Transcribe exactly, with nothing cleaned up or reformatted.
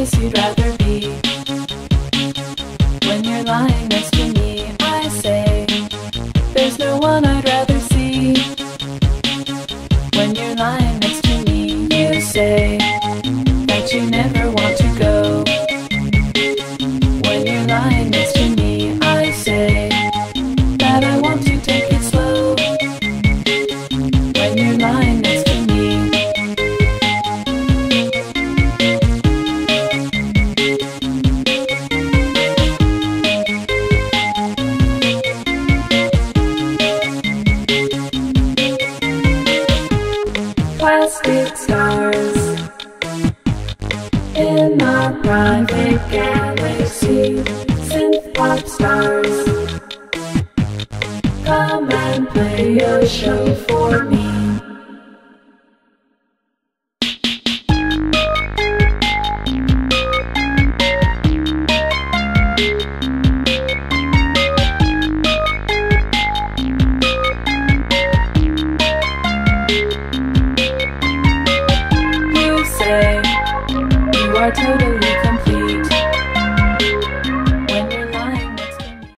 place you'd rather be. When you're lying next to me, I say, there's no one I'd rather see. When you're lying next to me, you say that you never want to go. When you're lying next to me, I say that I want to take it slow. When you're lying next to me, plastic stars in our private galaxy, synth pop stars, come and play a show for me. You say you are totally